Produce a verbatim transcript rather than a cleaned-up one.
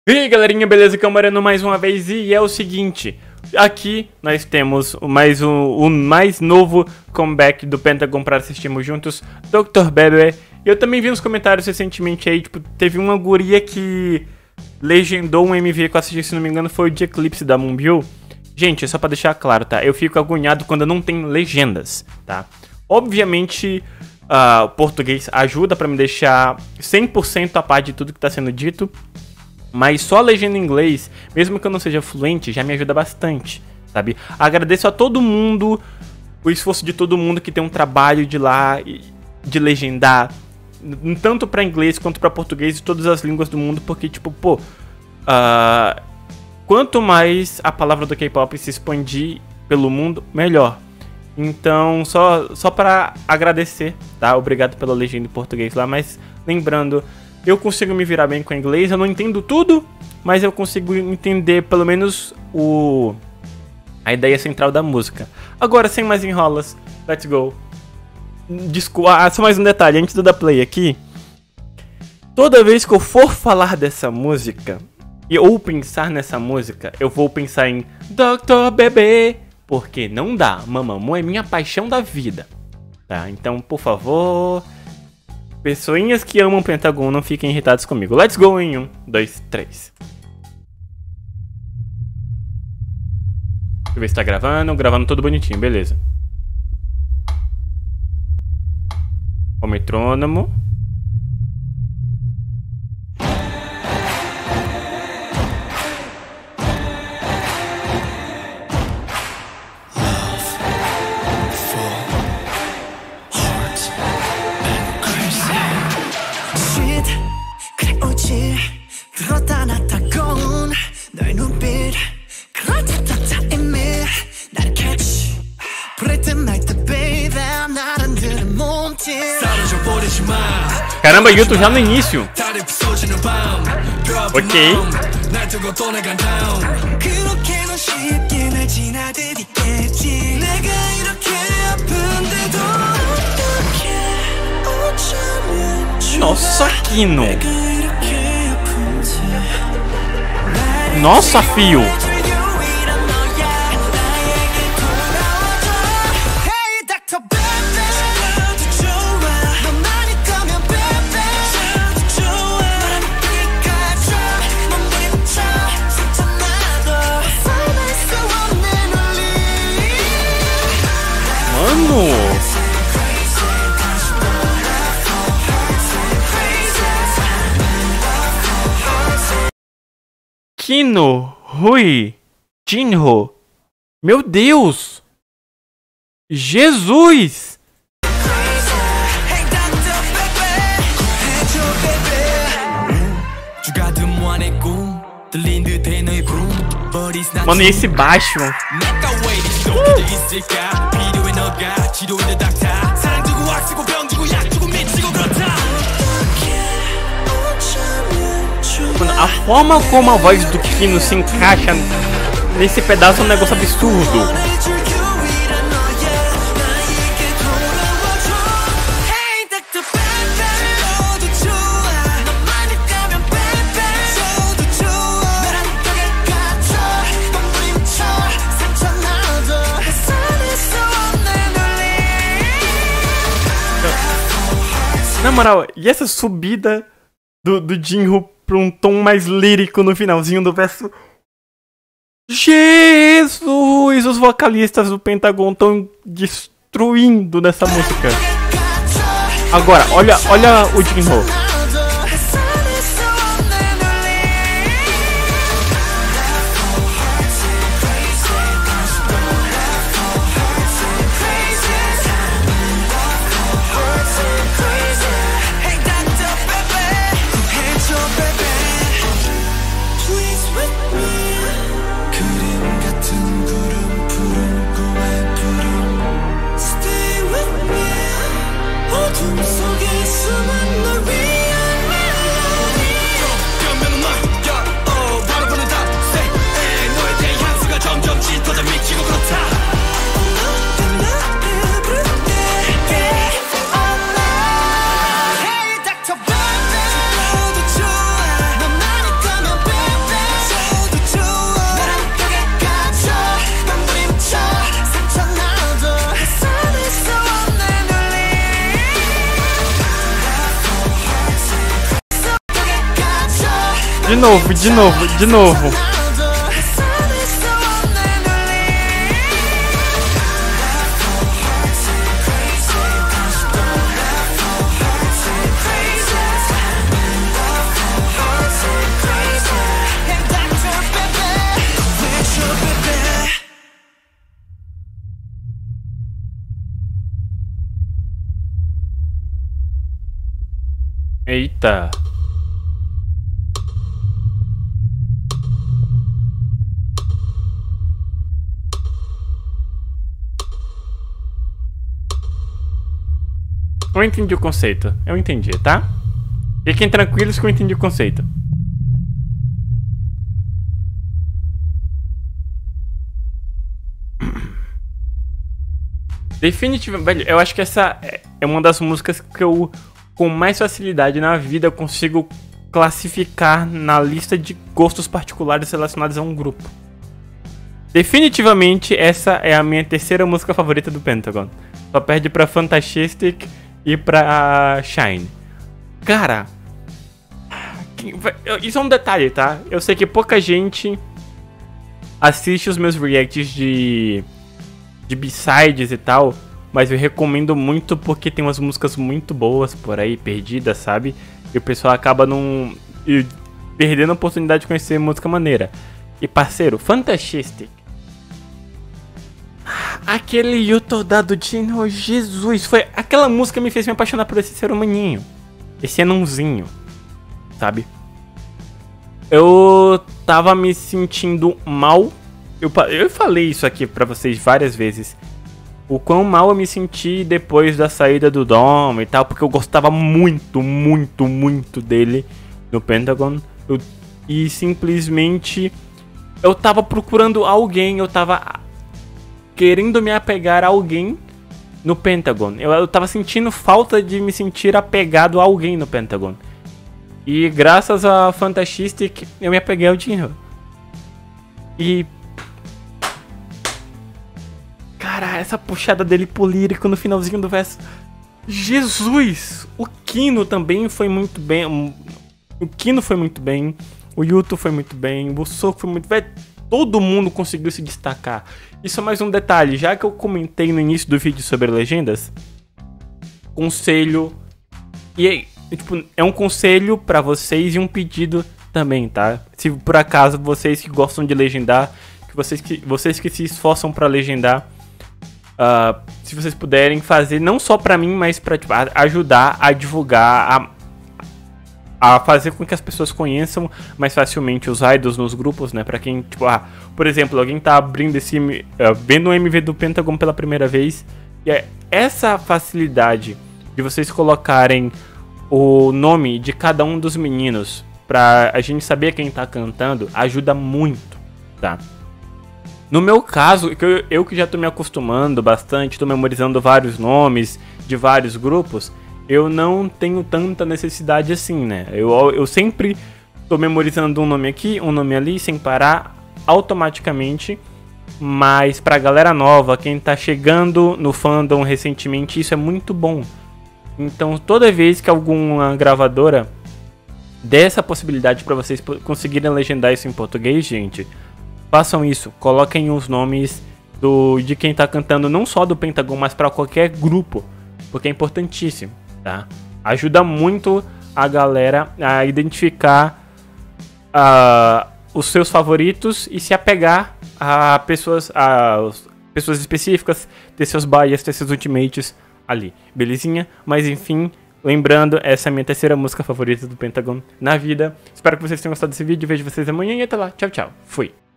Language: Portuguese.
E aí galerinha, beleza? Camarano mais uma vez, e é o seguinte, aqui nós temos mais o, o mais novo comeback do Pentagon para assistirmos juntos, doutor Bebe. Eu também vi nos comentários recentemente aí, tipo, teve uma guria que legendou um M V que eu assisti, se não me engano, foi o de Eclipse da Moonbyul. Gente, só pra deixar claro, tá? Eu fico agoniado quando não tem legendas, tá? Obviamente, uh, o português ajuda pra me deixar cem por cento a par de tudo que tá sendo dito. Mas só a legenda em inglês, mesmo que eu não seja fluente, já me ajuda bastante, sabe? Agradeço a todo mundo, o esforço de todo mundo que tem um trabalho de lá, de legendar, tanto pra inglês quanto pra português e todas as línguas do mundo, porque, tipo, pô, uh, quanto mais a palavra do K-pop se expandir pelo mundo, melhor. Então, só, só pra agradecer, tá? Obrigado pela legenda em português lá, mas lembrando... Eu consigo me virar bem com o inglês, eu não entendo tudo, mas eu consigo entender pelo menos o a ideia central da música. Agora, sem mais enrolas, let's go. Desculpa, ah, só mais um detalhe, antes de eu dar play aqui. Toda vez que eu for falar dessa música, ou pensar nessa música, eu vou pensar em doutor Bebe, porque não dá, Mamamoo é minha paixão da vida. Tá, então, por favor... Pessoinhas que amam Pentagon, não fiquem irritados comigo. Let's go em um, dois, três. Deixa eu ver se tá gravando. Gravando tudo bonitinho, beleza. O metrônomo. Caramba, Yuto já no início. Ok. Nossa, Kino. Nossa, fio. Kino, Rui, Jinho, meu Deus, Jesus! Mano, e esse baixo? Uh! A forma como a voz do Kino se encaixa nesse pedaço é um negócio absurdo. Na moral, e essa subida do, do Jinho pra um tom mais lírico no finalzinho do verso. Jesus! Os vocalistas do Pentagon estão destruindo nessa música. Agora, olha, olha o Jinho. 속에 숨은 널 위해 De novo, de novo, de novo. Eita. Eu entendi o conceito. Eu entendi, tá? Fiquem tranquilos que eu entendi o conceito. Definitivamente, velho, eu acho que essa é uma das músicas que eu, com mais facilidade na vida, consigo classificar na lista de gostos particulares relacionados a um grupo. Definitivamente, essa é a minha terceira música favorita do Pentagon. Só perde pra Fantastic e pra Shine. Cara, isso é um detalhe, tá? Eu sei que pouca gente assiste os meus reacts de, de B-sides e tal, mas eu recomendo muito porque tem umas músicas muito boas por aí, perdidas, sabe? E o pessoal acaba não perdendo a oportunidade de conhecer música maneira. E parceiro, Fantastic. Aquele YouTube do Dino, Jesus, foi aquela música que me fez me apaixonar por esse ser humaninho. Esse anãozinho, sabe? Eu tava me sentindo mal. Eu, eu falei isso aqui pra vocês várias vezes. O quão mal eu me senti depois da saída do Dom e tal, porque eu gostava muito, muito, muito dele no Pentagon. Eu, e simplesmente eu tava procurando alguém, eu tava querendo me apegar a alguém no Pentagon. Eu, eu tava sentindo falta de me sentir apegado a alguém no Pentagon. E graças a Fantastic eu me apeguei ao Dino. E cara, essa puxada dele pro lírico no finalzinho do verso. Jesus! O Kino também foi muito bem. O Kino foi muito bem. O Yuto foi muito bem. O Soco foi muito bem. Todo mundo conseguiu se destacar. Isso é mais um detalhe. Já que eu comentei no início do vídeo sobre legendas, conselho. E tipo, é um conselho pra vocês e um pedido também, tá? Se por acaso vocês que gostam de legendar, que vocês que, vocês que se esforçam pra legendar, Uh, se vocês puderem fazer, não só pra mim, mas pra tipo, ajudar a divulgar, a, a fazer com que as pessoas conheçam mais facilmente os idols nos grupos, né? Pra quem, tipo, ah, por exemplo, alguém tá abrindo esse, uh, vendo o M V do Pentagon pela primeira vez, e é essa facilidade de vocês colocarem o nome de cada um dos meninos pra a gente saber quem tá cantando, ajuda muito, tá? No meu caso, eu, eu que já tô me acostumando bastante, tô memorizando vários nomes de vários grupos, eu não tenho tanta necessidade assim, né? Eu, eu sempre tô memorizando um nome aqui, um nome ali, sem parar, automaticamente. Mas pra galera nova, quem tá chegando no fandom recentemente, isso é muito bom. Então toda vez que alguma gravadora der essa possibilidade pra vocês conseguirem legendar isso em português, gente, façam isso, coloquem os nomes do, de quem tá cantando, não só do Pentagon, mas para qualquer grupo, porque é importantíssimo, tá? Ajuda muito a galera a identificar uh, os seus favoritos e se apegar a pessoas, a pessoas específicas, ter seus bias, ter seus ultimates ali, belezinha? Mas enfim, lembrando, essa é a minha terceira música favorita do Pentagon na vida. Espero que vocês tenham gostado desse vídeo, vejo vocês amanhã e até lá, tchau, tchau, fui!